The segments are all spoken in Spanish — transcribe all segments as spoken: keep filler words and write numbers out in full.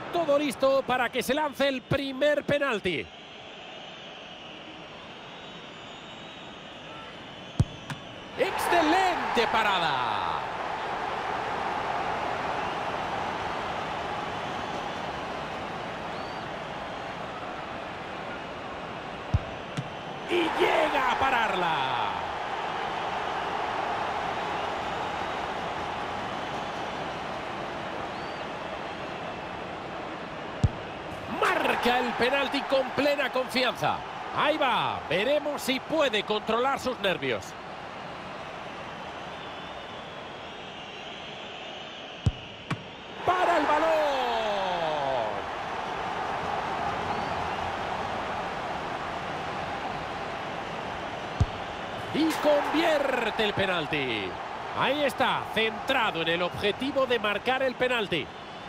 Todo listo para que se lance el primer penalti. ¡Excelente parada! Y llega a pararla. Marca el penalti con plena confianza. Ahí va, veremos si puede controlar sus nervios. ¡Para el balón! Y convierte el penalti. Ahí está, centrado en el objetivo de marcar el penalti.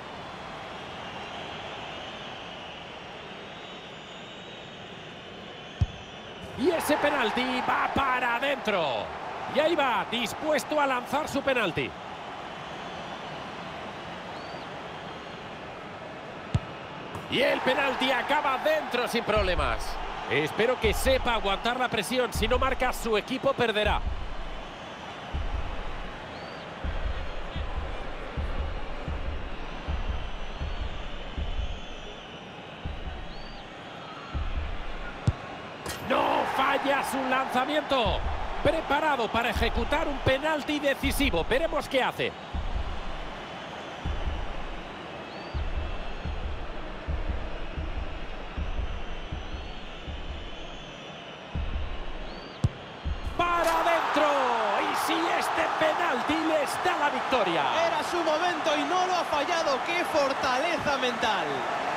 Y ese penalti va para adentro. Y ahí va, dispuesto a lanzar su penalti. Y el penalti acaba dentro sin problemas. Espero que sepa aguantar la presión. Si no marca, su equipo perderá. No falla su lanzamiento. Preparado para ejecutar un penalti decisivo. Veremos qué hace. ¡Para adentro! Y si este penalti les da la victoria. Era su momento y no lo ha fallado. ¡Qué fortaleza mental!